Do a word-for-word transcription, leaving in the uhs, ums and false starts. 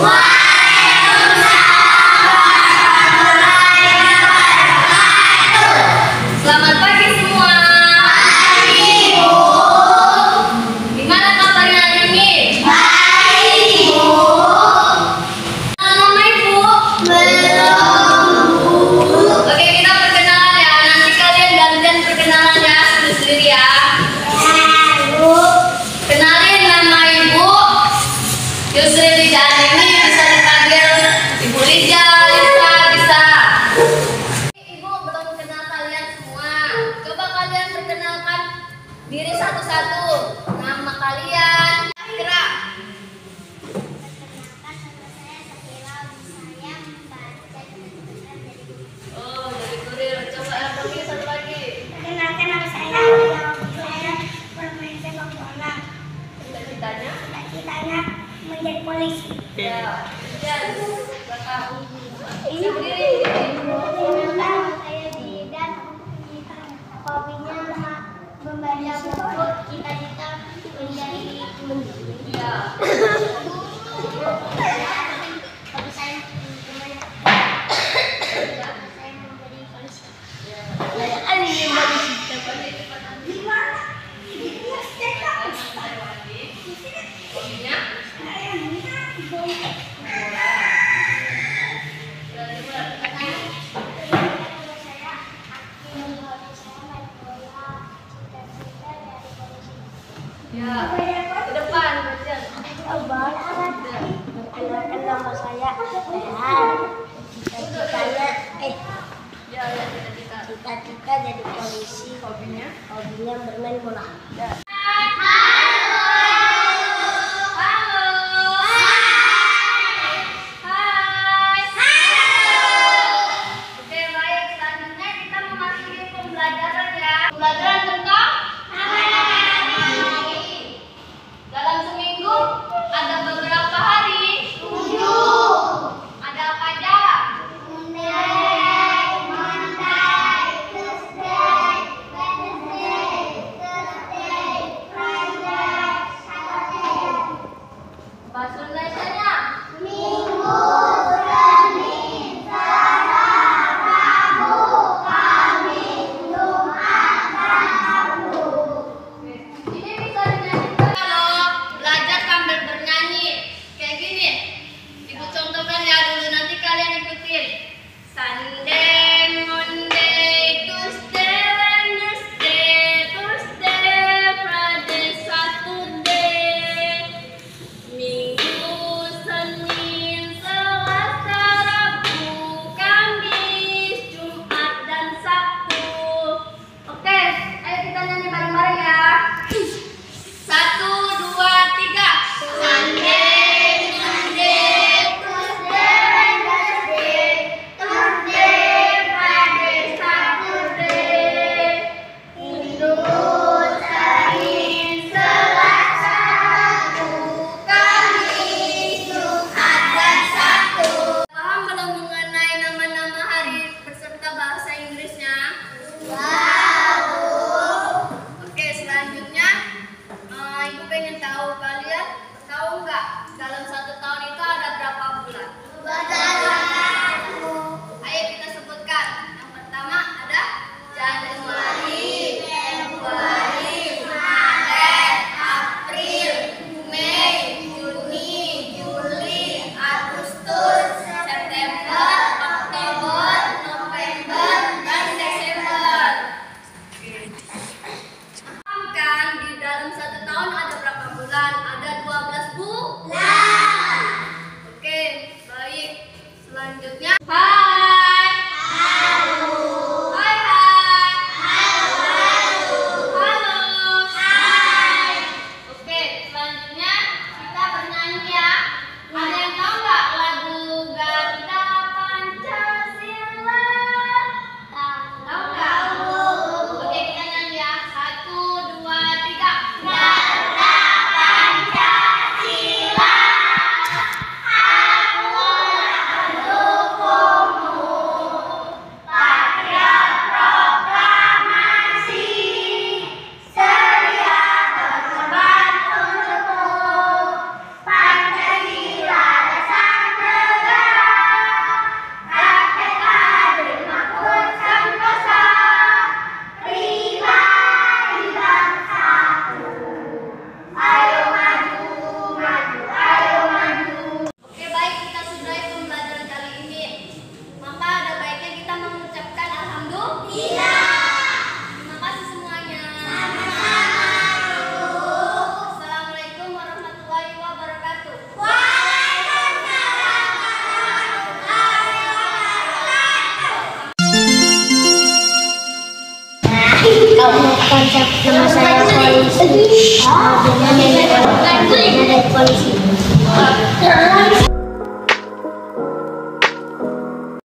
Selamat pagi semua. Pagi, Bu. Gimana kabarnya hari ini? Baik, Bu. Nama Ibu? Belum, Bu. Oke, kita perkenalan ya. Nanti kalian gantian perkenalan ya, sendiri ya. Ya, Bu. Kenalin, nama Ibu Yusri Lijani, ini bisa dipanggil Ibu Lija, Lisa, bisa. Ibu belum kenal kalian semua. Coba kalian perkenalkan diri satu-satu. Nama kalian. Gerak. Oh, jadi kurir. Coba yang lagi satu lagi. Perkenalkan nama saya, nama saya bermain sepak bola. Cita-citanya? Cita-citanya menjadi polisi. Ya. Dan belakang. Ini Berdiri. perkenalkan saya Didan. Hobinya membaca buku. Cita-cita menjadi menteri. Ya. Hobi saya saya menjadi polisi. Hobinya? Ya. Ke depan. Perkenalkan nama saya Rehan. Cita-citanya eh Ya, ya, cita-cita. cita-cita jadi polisi. Hobinya? Hobinya bermain bola. Ya. Pembelajaran tentang dalam seminggu ada beberapa hari. Ada apa aja? konsep nama saya polisi. Mobilnya dari polisi.